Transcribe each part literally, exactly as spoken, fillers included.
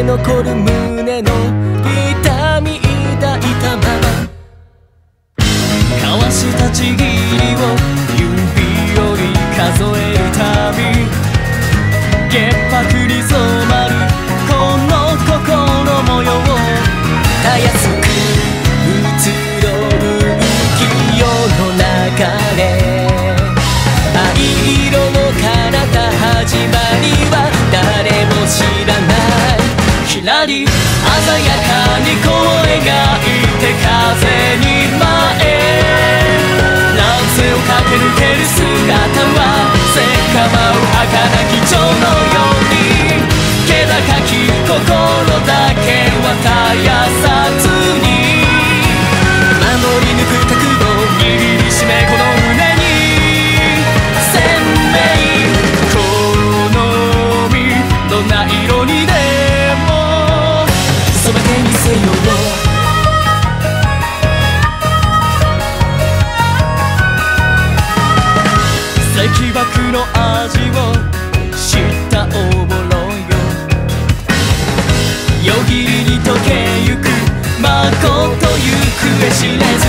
残る胸の痛み抱いたまま、交わしたちぎりを指折り数えるたび、潔白に染まるこの心模様、たやすく移ろう浮世の流れ、藍色の彼方始まりは誰も知らない。ひらり鮮やかに声がいて風に舞え、乱世を駆け抜ける姿はせかまう儚き蝶のように、気高き心だけは絶やさずに、守り抜く覚悟握りしめこの胸に鮮明、この身どんな色にでも染めてみせよう。石箔の味を知ったおぼろよ、夜霧に溶けゆくまこと行方知れず、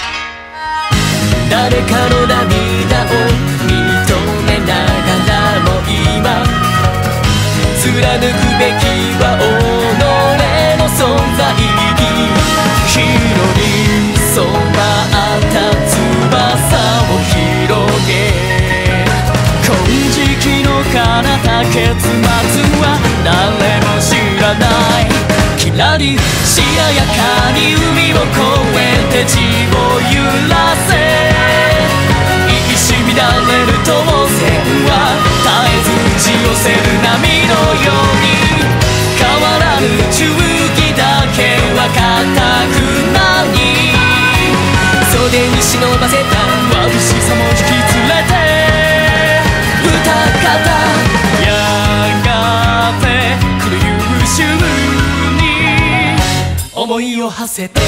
誰かの涙を認めながらも今貫くべきは己の存在意義、広に染まった翼を広げ、金色の彼方結末は誰も知らない。きらりしなやかに海を越えて地を揺らせ、一糸乱れる当然は絶えず打ち寄せる波のように、変わらぬ忠義だけは固くなに、袖に忍ばせた眩しさも引き連れて二方、やがて来る夕秋に思いを馳せて、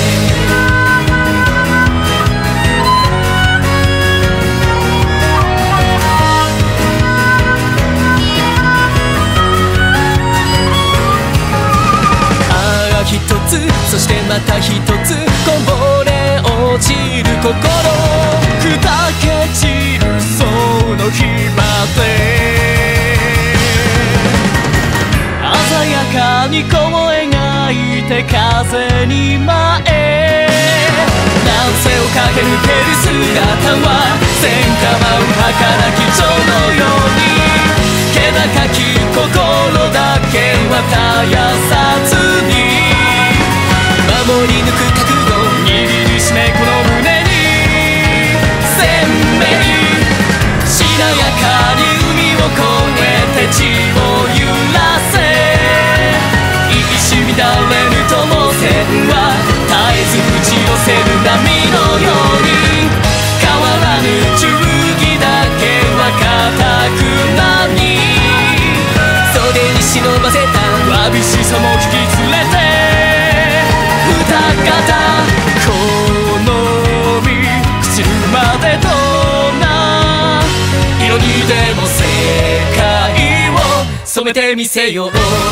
ああ一つそしてまた一つこぼれ落ちる心、砕け散るその日まで、鮮やかに声がいて風に舞え、乱世を駆け抜ける姿は戦火舞う儚き蝶のように、気高き心だけは絶やさずに、守り抜く覚悟握りしめこの胸に鮮明、しなやかに海を越えて地を揺らせ、一糸乱れる友線は絶えず打ち寄せる波のように、変わらぬ忠義だけは固くなに、袖に忍ばせたわびしさも引き連れて二方、この身朽ちるまでどんな色にでも世界を染めてみせよう。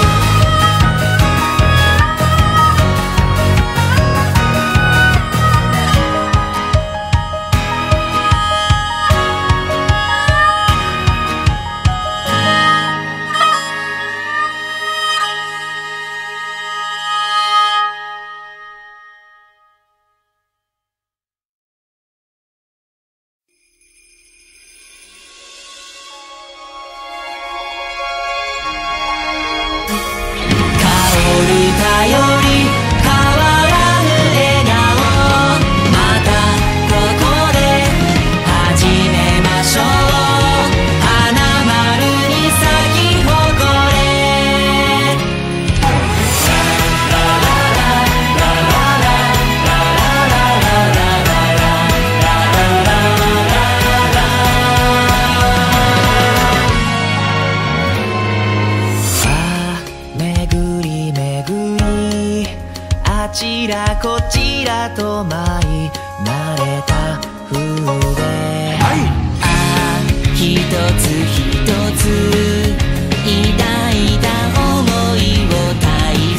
ちらこちらと舞い慣れた風で、はい、ああ一つ一つ抱いた想いを大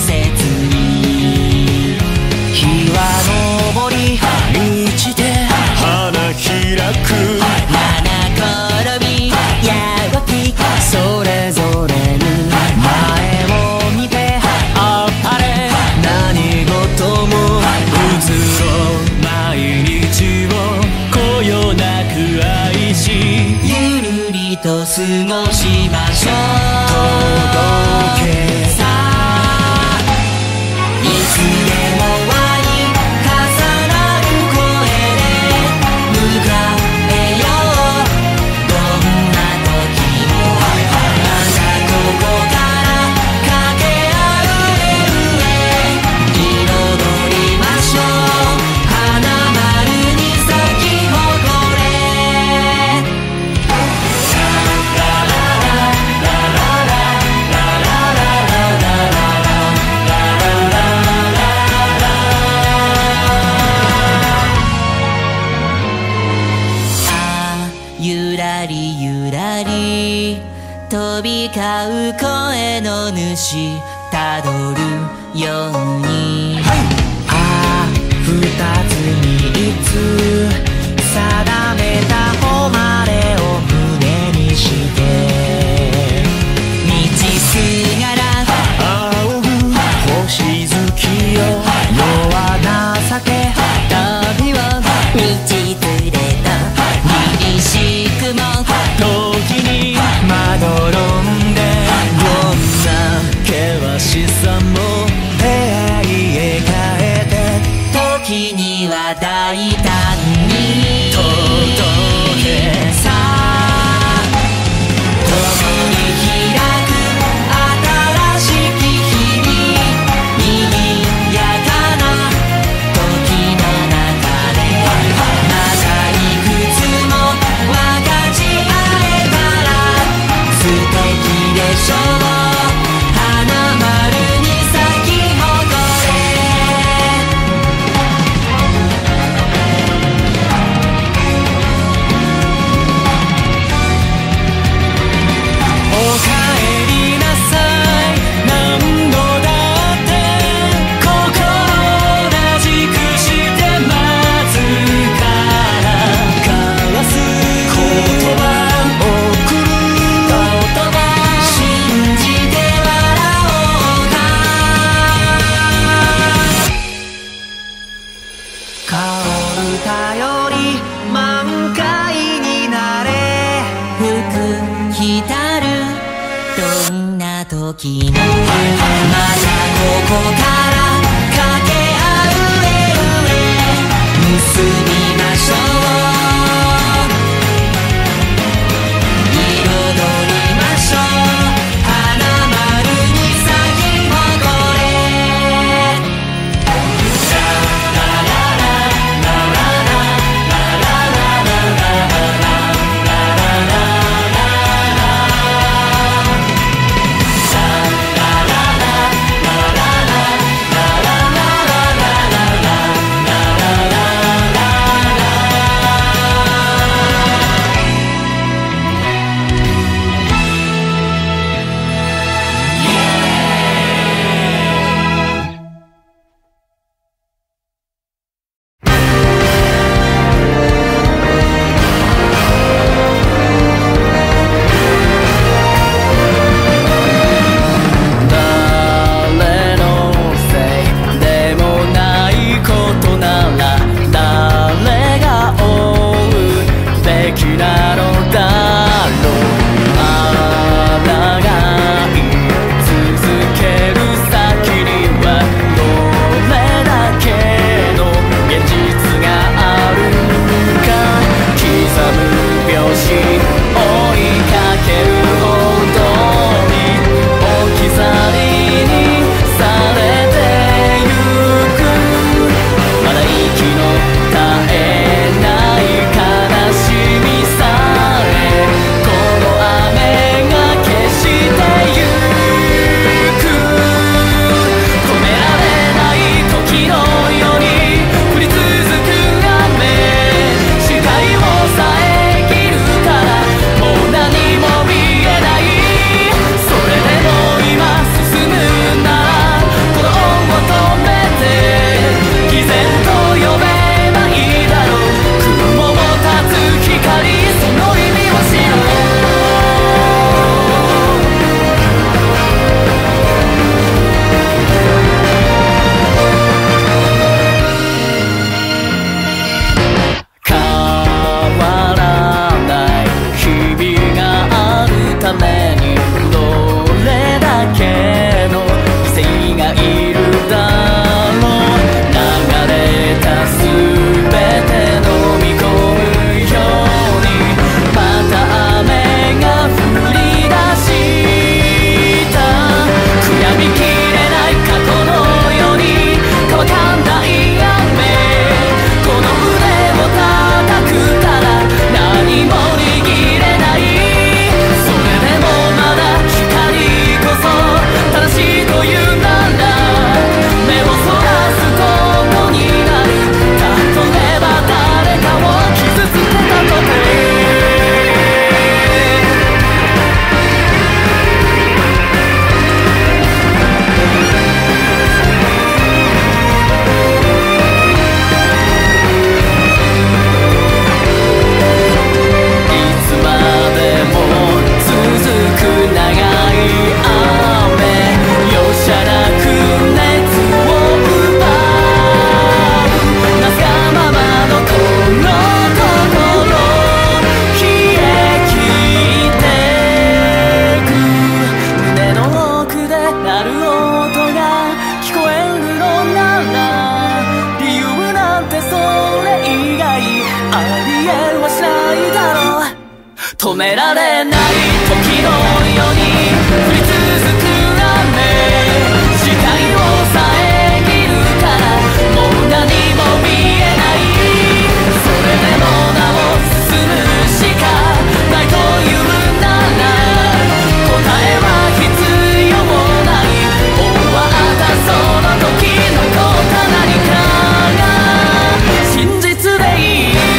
と過ごしましょう。届けさあいつでも輪に重なる声で向かえよう。どんな時もまたここから駆け合う上へ彩りましょう。花丸に咲き誇れ。ゆらりゆらり飛び交う声の主たどるように、はい、ああ二つ三つ定めた誉れを胸にして道すがら仰ぐ星月よ。世は情け旅は道連れた凛々しくも時にまどろんで、どんな険しさも出会いへ変えて時には大胆に届けさあ共に開く新しき日々、賑やかな時の中でまたいくつも分かち合えたら素敵でしょう。花丸に咲き誇れ。おかえりなさい何度だって心同じくして待つから交わす言葉送る言葉信じて笑おうか。香る便り満開になれ。吹く浸るどんな時もまたここから駆け合う上へ結びましょう。彩りましょう。花丸に咲き誇れ。 められない時のように降り続く雨、視界を遮るからもう何も見えない。それでもなお進むしかないというなら答えは必要ない。終わったその時残った何かが真実でいい。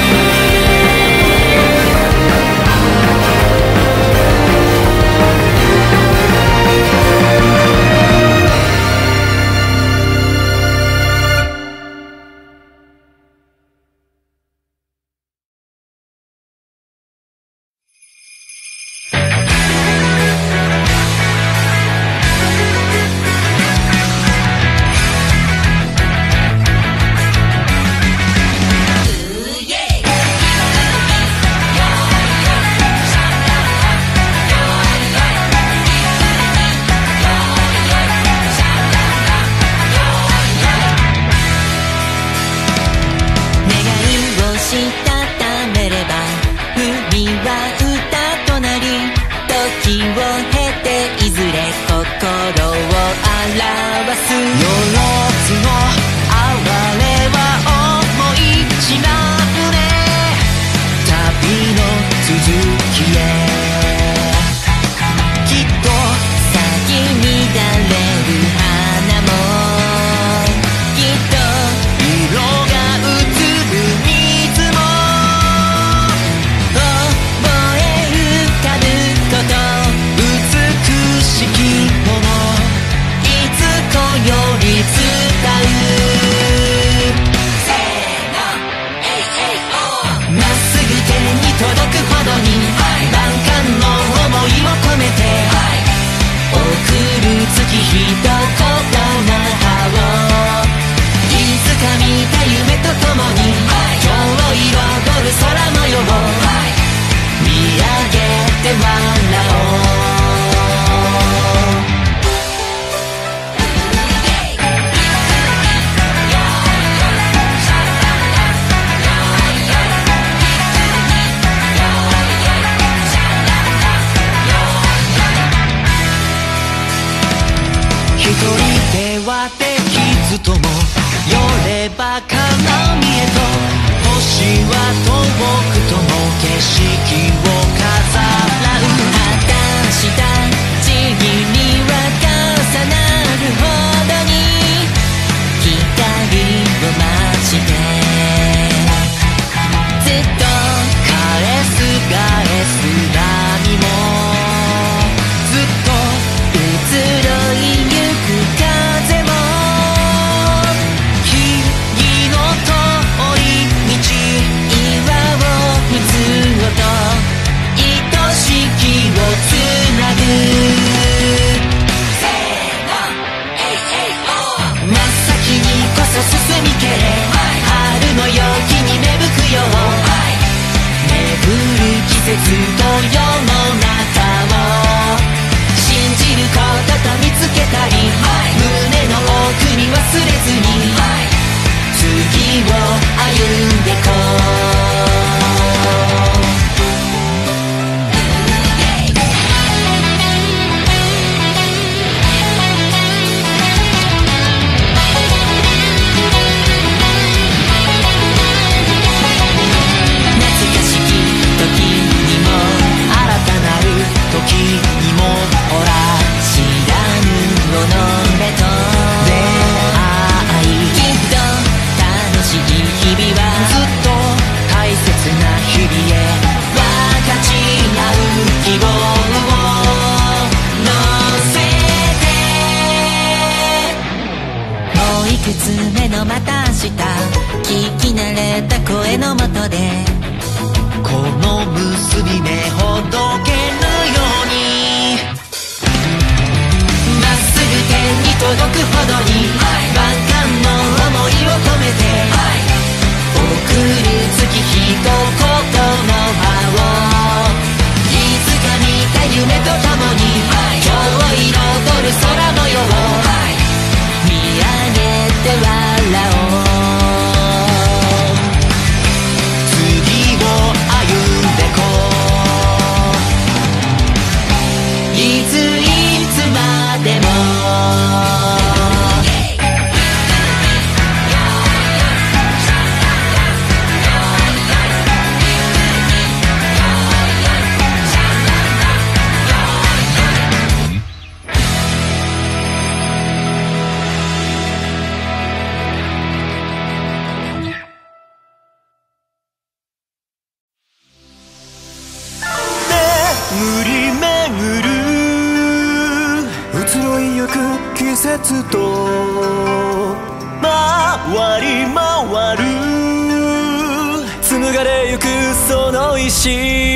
糸つと回り回る紡がれゆくその石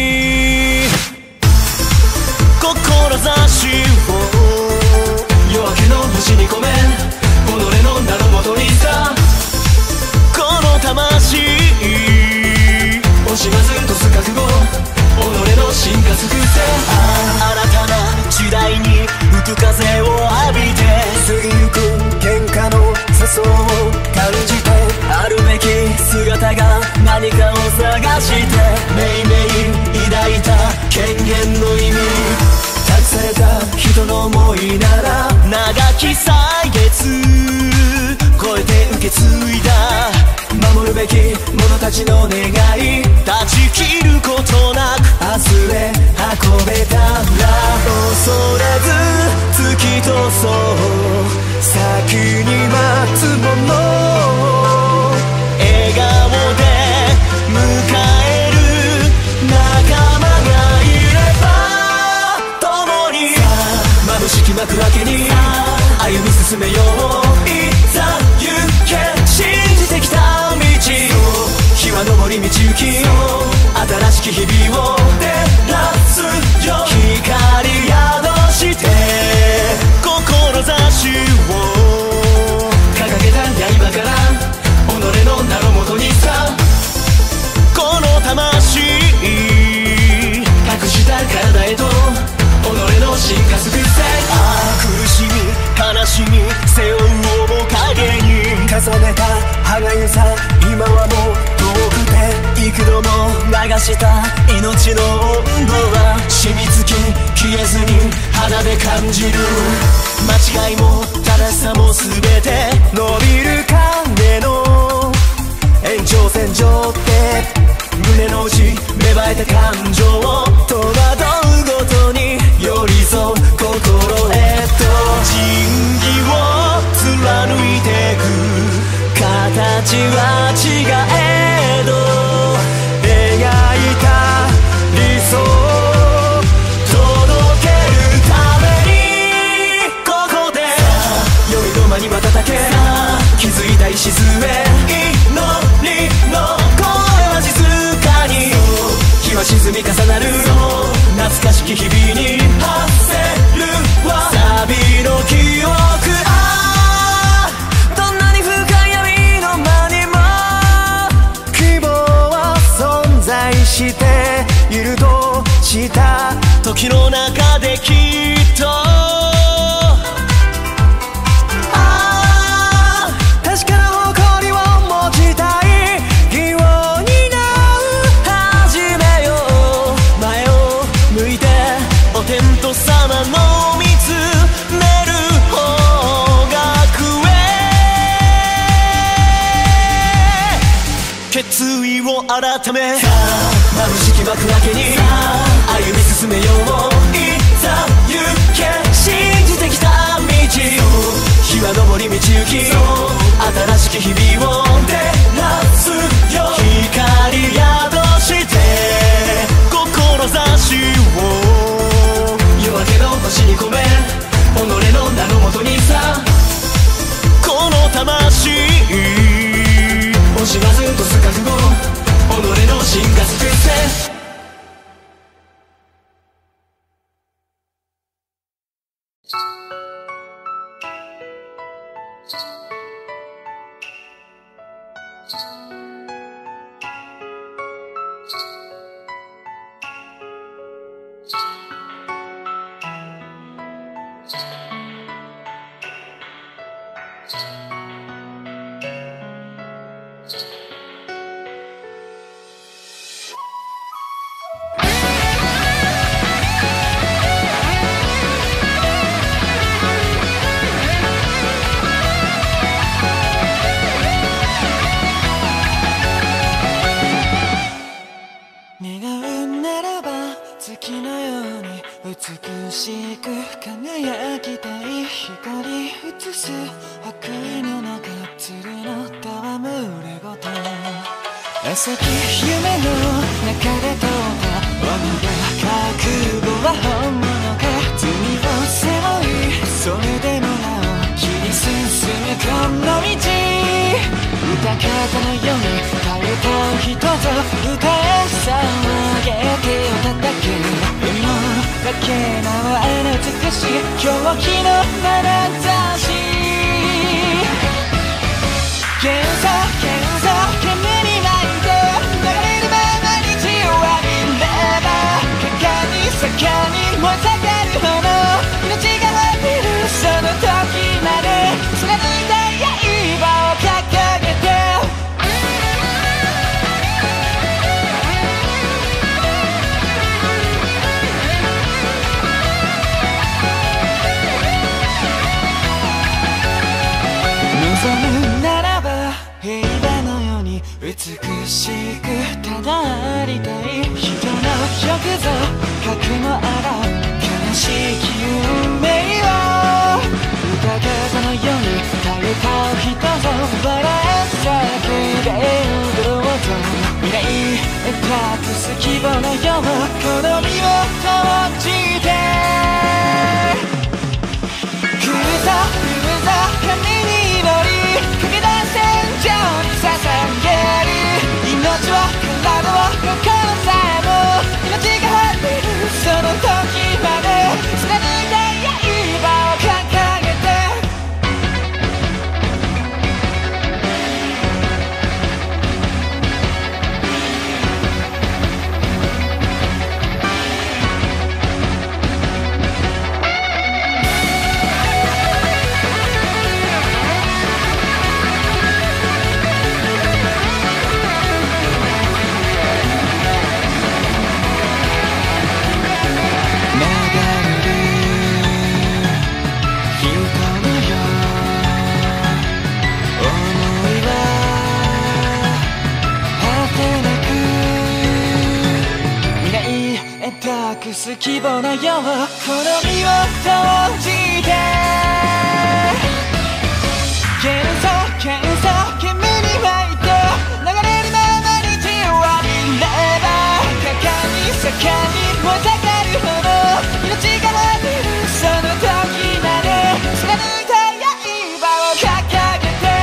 志を夜明けの星に込め己の名のもとにさこの魂惜しまずとす覚悟己の進化すくせ新たな時代に吹く風を浴びて過ぎゆく喧嘩の世相を感じてあるべき姿が何かを探してめいめい抱いた権限の意味託された人の想いなら長き歳月超えて受け継いだ守るべき者たちの願い断ち切ることなく明日へ運べたら恐れず突き通そう先に待つもの笑顔で迎える仲間がいれば共に眩しき幕開けに歩み進めよういざ行け信じてきた道日は昇り道行き新しき日々を照らすよ光宿して志を掲げた刃から己の名のもとにさこの魂隠した体へと己の進化すくせああ苦しみ悲しみ背負う面影に重ねた歯がゆさ今はもう遠くて幾度も流した命の温度は染みつき消えずに肌で感じる間違いも正しさも全て伸びる影の延長線上って胸の内芽生えた感情を戸惑うごとに寄り添う心へと仁義を貫いてく形は違えど描いた理想を届けるためにここで酔いどまに瞬け気づいた礎祈りの声は静かに日は沈み重なる懐かしき日々に発せるは錆の記憶ああどんなに深い闇の間にも希望は存在しているとした時の中できっと決意を改めさあ眩しき幕開けに歩み進めよういざ行け信じてきた道日は昇り道行き新しき日々を照らすよ光宿して志を夜明けの星に込め己の名のもとにさこの魂惜しまずとす覚悟己の進化すくせ先夢の中で通った鬼が覚悟は本物か罪を背負いそれでもなお君方のように歌うと人と歌え騒げ手を叩く海のかけ縄への美しい狂気の眼差し幻想幻想煙に巻いて流れるままに血を浴びれば果敢に盛んに燃え盛る炎命が果てるその時まで貫いた刃を掲げて望むならば平和のように美しくただありたい人の欲ぞ核もあら悲しき運命を歌方のように歌う人ぞ笑え叫べ踊ろうと未来へ託す希望のようこの身を投じて来るぞ来るぞ神に祈り駆け出せ戦場に捧げる命を体を心さえも命が果てるその時まで貫いた刃を掲げて託す希望のようこの身を投じて幻想幻想煙に巻いて流れるままに血を浴びれば果敢に盛んに燃え盛るほど命が果てるその時まで貫いた刃を掲げて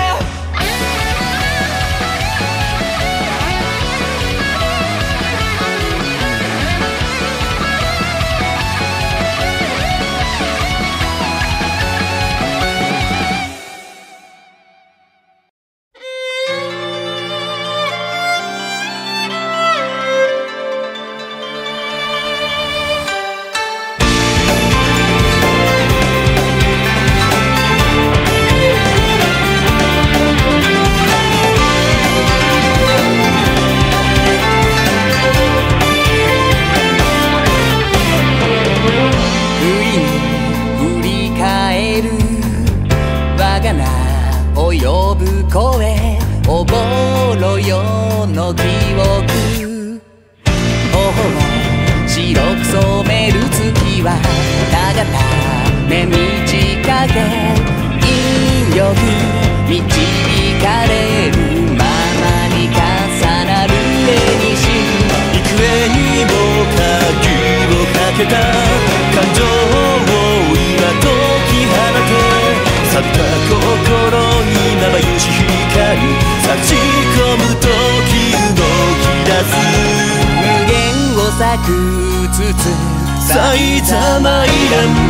埼玉イラン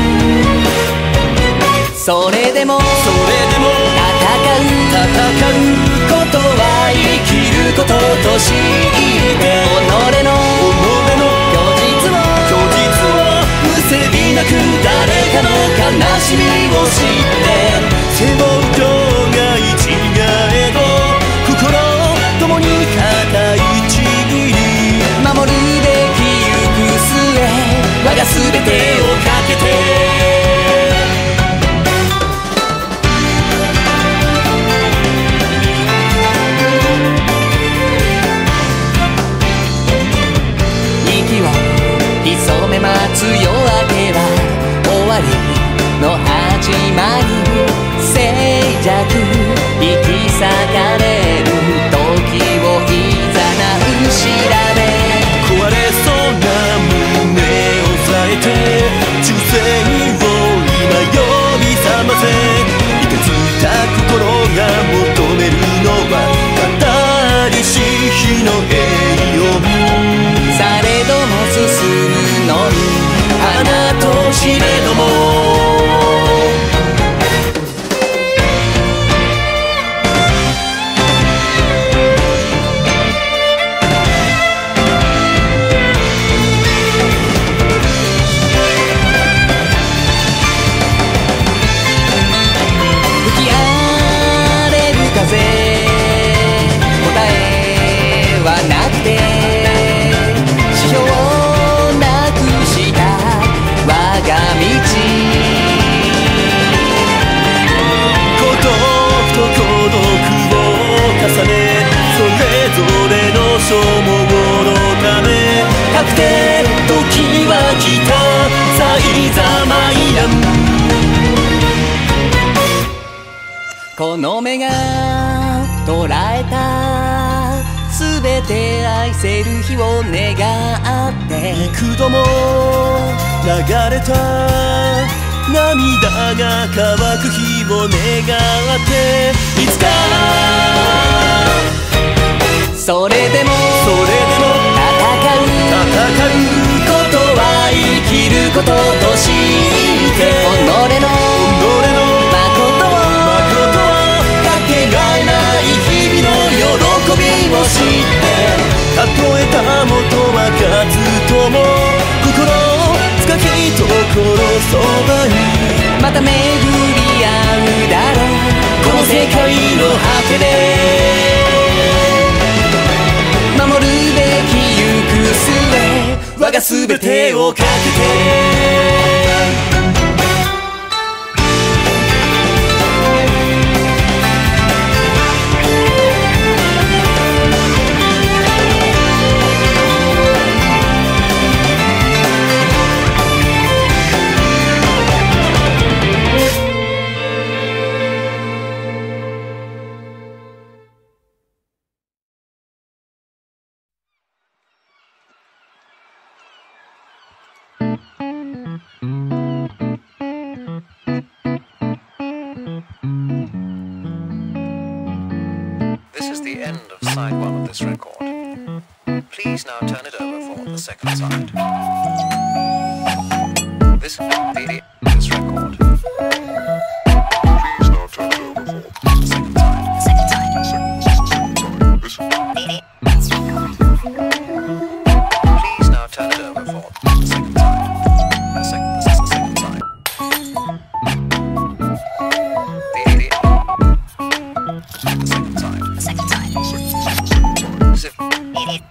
それでもそれでも戦う戦うことは生きることとして己の虚実を虚実をむせびなく誰かの悲しみを知って背負うことが一概と心共に肩一に守るべき行く末我が全てをかけて潜め待つ夜明けは終わりの始まり静寂引き裂かれる時をいざなう調べ壊れそうな胸を抑えて忠誠を今呼び覚ませ凍てついた心が求めるのはこの目が捉えた全て愛せる日を願って幾度も流れた涙が乾く日を願っていつかそれでもそれでも戦う戦うことは生きることとして己の己の誠を誠はかけがえない日々の喜びを知ってたとえたもとは勝つとも心深きところそばにまた巡り合うだろうこの世界の果てで守るべき行く末我が全てをかけて This is the end of side one of this record. Please now turn it over for the second side. This is the end of this record. Please now turn it over for the second side. Second side. This is the end of this record. Please now turn it over for the second side. The second, this is the second side. The, the, the second side. Second side. As if idiot.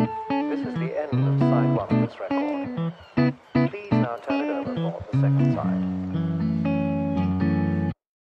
This is the end of side one of this record. Please now turn it over for the second side.